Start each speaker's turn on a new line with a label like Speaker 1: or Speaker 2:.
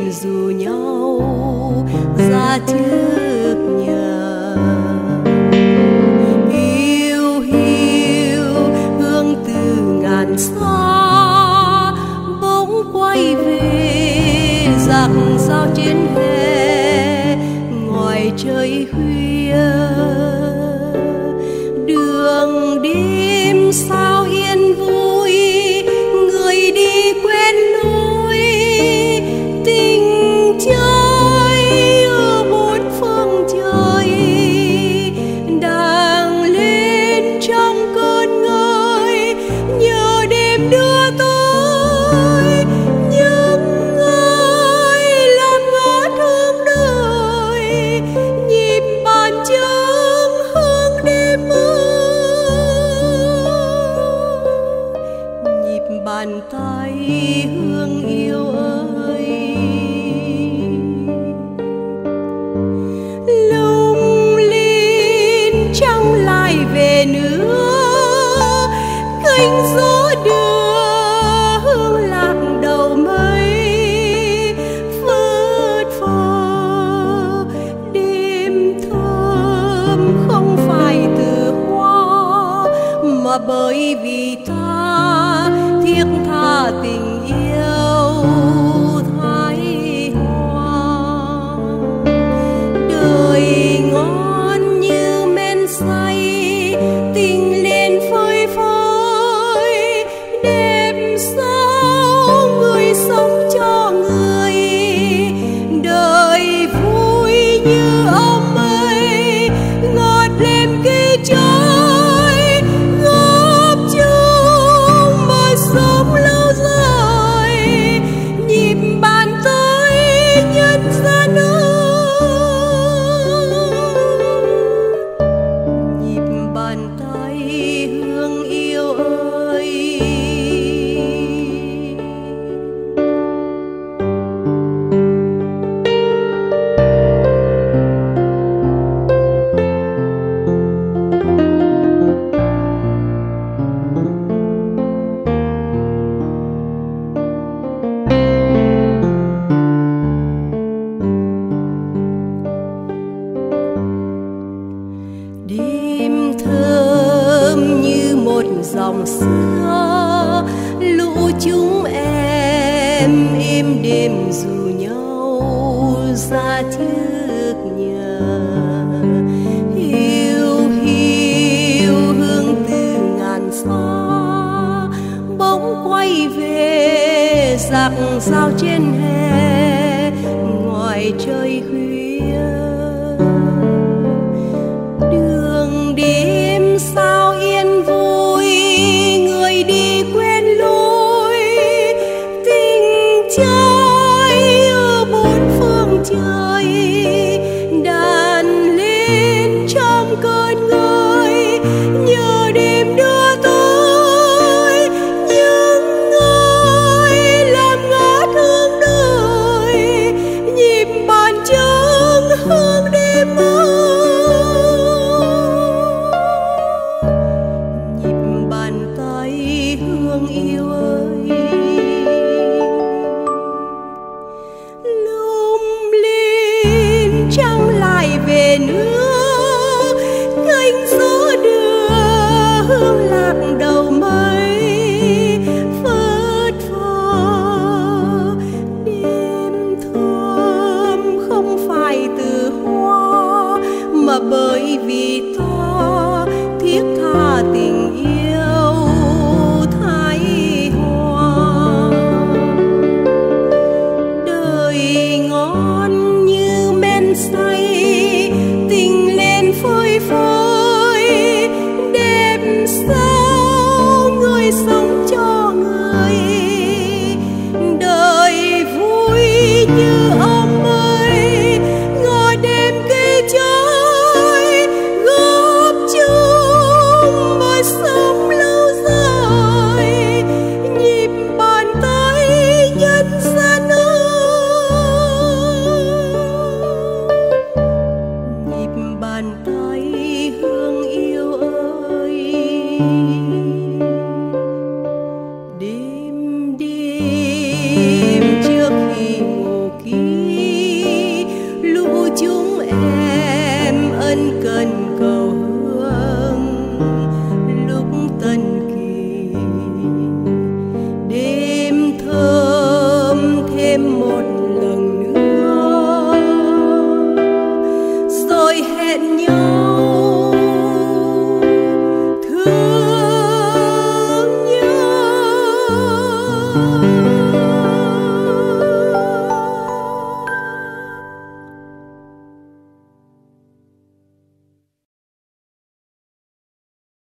Speaker 1: rủ nhau ra trước nhà. Hiu hiu hương từ ngàn xa bỗng quay về, giặc sao trên hè ngoài trời khuya. Đường đêm sao yên vui, người đi quen lối, tình chơi ở bốn phương trời đang lên trong cơn ngơi. Nhờ đêm đưa tôi những người làm ngát hương đời, nhịp bàn trưng hương đêm mơ, nhịp bàn tay hương yêu ơi. Lung linh trăng lại về nữa, cánh gió đưa hương lạc đầu mây. Phớt phơ đêm thơm không phải từ hoa, mà bởi vì ta thiết tha tình yêu thái hoa. Đời ngon như men say, tình lên phơi phới, đẹp sao người sống cho người. Đời vui như ôm mây, ngọt lên cây trái góp chung mà sống lâu dài. Nhịp bàn tay nhân gian ơi, nhịp bàn tay hương yêu ơi. Đêm thơm như một dòng xưa, lũ chúng em êm đêm rủ nhau ra trước nhà. Hiu hiu hương từ ngàn xa bỗng quay về, giặc sao trên hè ngoài trời khuya. Đường đêm sao yên vui, người đi quen lối, tình chơi ở bốn phương trời